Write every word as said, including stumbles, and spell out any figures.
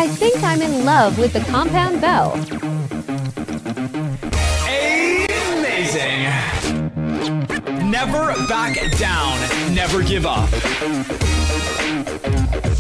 I think I'm in love with the compound bow. Amazing! Never back down. Never give up.